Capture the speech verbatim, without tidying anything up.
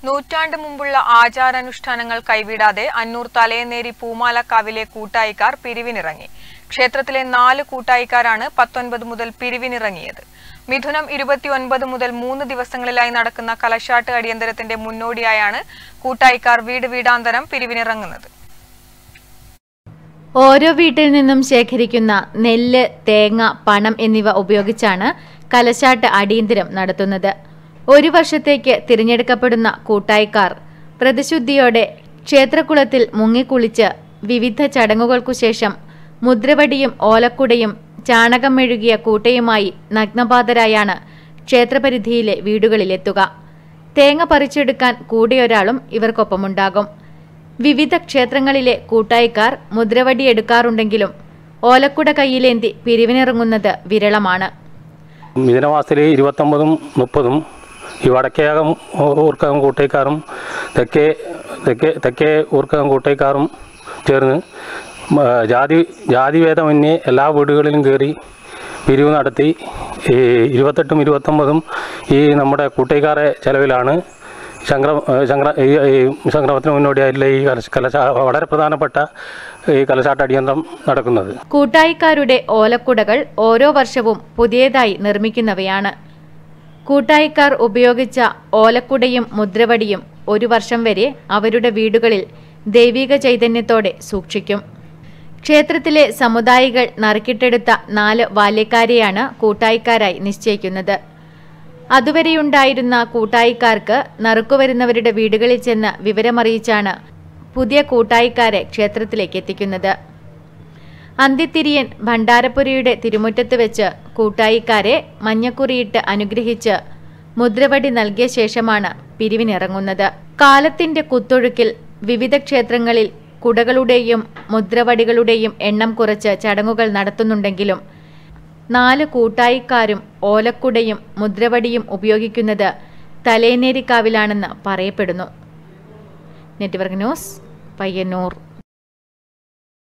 നൂറ്റാണ്ട് മുമ്പുള്ള ആചാരാനുഷ്ഠാനങ്ങൾ കൈവിടാതെ അന്നൂർ തലയനേരി പൂമാലക്കാവിലെ കൂട്ടായിക്കാർ പിരിവിനിറങ്ങി. ക്ഷേത്രത്തിലെ നാല് കൂട്ടായിക്കാരാണ് പത്തൊൻപത് മുതൽ പിരിവിനിറങ്ങിയത്. മിഥുനം ഇരുപത്തിയൊൻപത് മുതൽ മൂന്ന് ദിവസങ്ങളിലായി നടക്കുന്ന കലശാട്ട് അടിയന്തരത്തിന്റെ മുന്നോടിയായാണ് കൂട്ടായിക്കാർ വീട് വീടാന്തരം പിരിവിനിറങ്ങുന്നത്. ഓരോ വീട്ടിൽ നിന്നും ശേഖരിക്കുന്ന നെല്ല്, തേങ്ങ, പണം എന്നിവ ഉപയോഗിച്ചാണ് കലശാട്ട് അടിയന്തരം നടത്തുന്നത്. ഒരു വർഷത്തേക്ക് തിരഞ്ഞെടുക്കപ്പെടുന്ന കൂട്ടായിക്കാർ പ്രതിശുദ്ധിയോടെ ക്ഷേത്രക്കുളത്തിൽ മുങ്ങിക്കുളിച്ച് വിവിധ ചടങ്ങുകൾക്കു ശേഷം മുദ്രവടിയും ഓലക്കുടയും ചാണകം മെഴുകിയ കൂട്ടയുമായി നഗ്നപാതരായാണ് ക്ഷേത്രപരിധിയിലെ വീടുകളിലെത്തുക. തേങ്ങ പറിച്ചെടുക്കാൻ കൂടെയൊരാളും ഇവർക്കൊപ്പമുണ്ടാകും. വിവിധ ക്ഷേത്രങ്ങളിലെ കൂട്ടായിക്കാർ മുദ്രവടി എടുക്കാറുണ്ടെങ്കിലും ഓലക്കുട കയ്യിലേന്തി പിരിവിനിറങ്ങുന്നത് വിരളമാണ്. മിഥുനമാസത്തിലെ ഇരുപത്തൊമ്പതും മുപ്പതും ഈ വടക്കേകം ഊർക്കകം കൂട്ടൈക്കാരും തെക്കേ തെക്കേ തെക്കേ ഊർക്കകം കൂട്ടൈക്കാരും ചേർന്ന് ജാതി ജാതിഭേദമന്യേ എല്ലാ വീടുകളിലും കയറി പിരിവ് നടത്തി ഈ ഇരുപത്തെട്ടും ഇരുപത്തൊമ്പതും ഈ നമ്മുടെ കൂട്ടൈക്കാരെ ചെലവിലാണ് ശങ്കര ശങ്കര ഈ സംക്രമത്തിന് മുന്നോടിയായിട്ടുള്ള ഈ കലശ വളരെ പ്രധാനപ്പെട്ട ഈ കലശാട്ട് അടിയന്തരം നടക്കുന്നത്. കൂട്ടായിക്കാരുടെ ഓലക്കുടകൾ ഓരോ വർഷവും പുതിയതായി നിർമ്മിക്കുന്നവയാണ്. കൂട്ടായിക്കാർ ഉപയോഗിച്ച ഓലക്കുടയും മുദ്രവടിയും ഒരു വർഷം വരെ അവരുടെ വീടുകളിൽ ദൈവിക ചൈതന്യത്തോടെ സൂക്ഷിക്കും. ക്ഷേത്രത്തിലെ സമുദായികൾ നറുക്കിട്ടെടുത്ത നാല് ബാല്യക്കാരെയാണ് കൂട്ടായിക്കാരായി നിശ്ചയിക്കുന്നത്. അതുവരെയുണ്ടായിരുന്ന കൂട്ടായിക്കാർക്ക് നറുക്കുവരുന്നവരുടെ വീടുകളിൽ ചെന്ന് വിവരമറിയിച്ചാണ് പുതിയ കൂട്ടായിക്കാരെ ക്ഷേത്രത്തിലേക്ക് എത്തിക്കുന്നത്. അന്തിത്തിരിയൻ ഭണ്ഡാരപ്പുരയുടെ തിരുമുറ്റത്ത് വെച്ച് കൂട്ടായിക്കാരെ മഞ്ഞക്കുറിയിട്ട് അനുഗ്രഹിച്ച് മുദ്രവടി നൽകിയ ശേഷമാണ് പിരിവിനിറങ്ങുന്നത്. കാലത്തിന്റെ കുത്തൊഴുക്കിൽ വിവിധ ക്ഷേത്രങ്ങളിൽ കുടകളുടെയും മുദ്രവടികളുടെയും എണ്ണം കുറച്ച് ചടങ്ങുകൾ നടത്തുന്നുണ്ടെങ്കിലും നാല് കൂട്ടായിക്കാരും ഓലക്കുടയും മുദ്രവടിയും ഉപയോഗിക്കുന്നത് തലയനേരിക്കാവിലാണെന്ന് പറയപ്പെടുന്നു. Network news, Payyanur.